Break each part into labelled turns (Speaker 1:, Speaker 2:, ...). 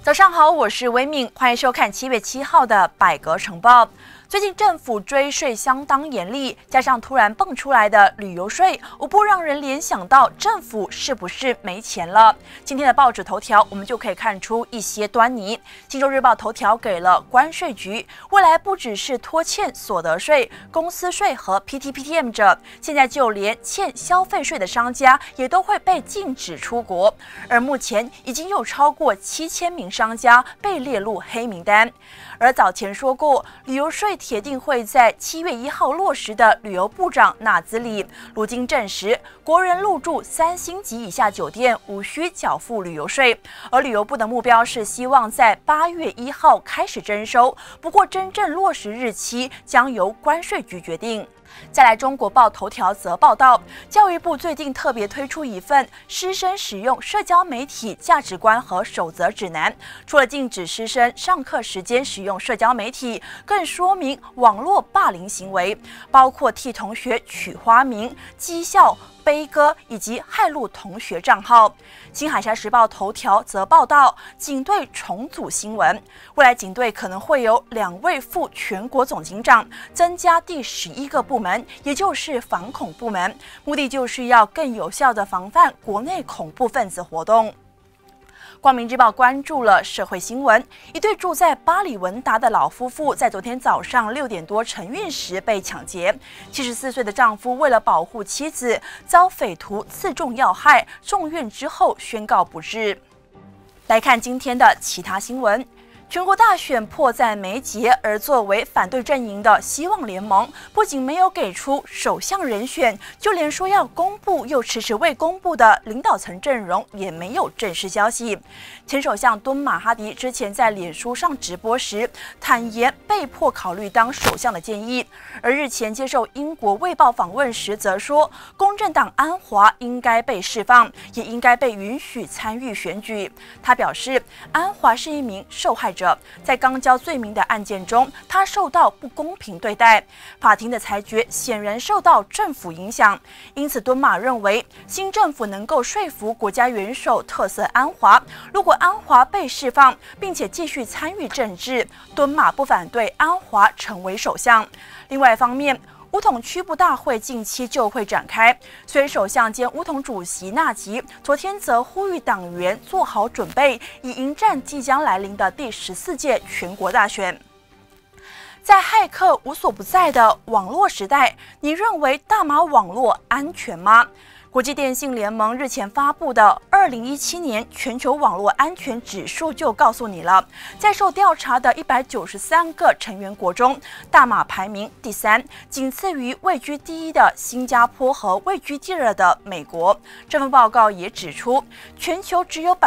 Speaker 1: 早上好，我是威敏，欢迎收看7月7号的百格晨报。最近政府追税相当严厉，加上突然蹦出来的旅游税，无不让人联想到政府是不是没钱了。今天的报纸头条，我们就可以看出一些端倪。金州日报头条给了关税局，未来不只是拖欠所得税、公司税和 PTPTM 者，现在就连欠消费税的商家也都会被禁止出国。而目前已经有超过7000名商家被列入黑名单。而早前说过，旅游税铁定会在7月1号落实的旅游部长纳兹里，如今证实，国人入住3星级以下酒店无需缴付旅游税。而旅游部的目标是希望在8月1号开始征收，不过真正落实日期将由关税局决定。再来，中国报头条则报道，教育部最近特别推出一份师生使用社交媒体价值观和守则指南，除了禁止师生上课时间使用社交媒体，更说明网络霸凌行为，包括替同学取花名、讥笑、悲歌以及害怒同学账号。新海峡时报头条则报道，警队重组新闻，未来警队可能会有2位副全国总警长，增加第11个部门，也就是反恐部门，目的就是要更有效地防范国内恐怖分子活动。光明日报关注了社会新闻，一对住在巴里文达的老夫妇在昨天早上6点多晨运时被抢劫。74岁的丈夫为了保护妻子，遭匪徒刺中要害，送院之后宣告不治。来看今天的其他新闻。全国大选迫在眉睫，而作为反对阵营的希望联盟，不仅没有给出首相人选，就连说要公布又迟迟未公布的领导层阵容也没有正式消息。前首相敦马哈迪之前在脸书上直播时，坦言被迫考虑当首相的建议，而日前接受英国卫报访问时则说，公正党安华应该被释放，也应该被允许参与选举。他表示，安华是一名受害者，在刚交罪名的案件中，他受到不公平对待，法庭的裁决显然受到政府影响，因此敦马认为新政府能够说服国家元首特赦安华。如果安华被释放，并且继续参与政治，敦马不反对安华成为首相。另外一方面，巫统区部大会近期就会展开，所以首相兼巫统主席纳吉昨天则呼吁党员做好准备，以迎战即将来临的第14届全国大选。在骇客无所不在的网络时代，你认为大麻网络安全吗？国际电信联盟日前发布的2017年全球网络安全指数就告诉你了，在受调查的193个成员国中，大马排名第3，仅次于位居第1的新加坡和位居第2的美国。这份报告也指出，全球只有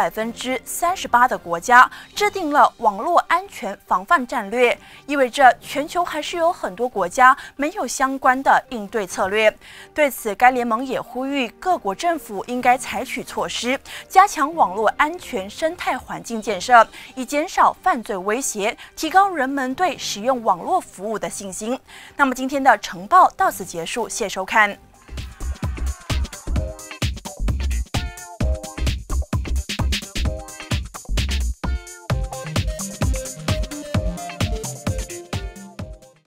Speaker 1: 38%的国家制定了网络安全防范战略，意味着全球还是有很多国家没有相关的应对策略。对此，该联盟也呼吁各国政府应该采取措施，加强网络安全生态环境建设，以减少犯罪威胁，提高人们对使用网络服务的信心。那么今天的晨报到此结束，谢谢收看。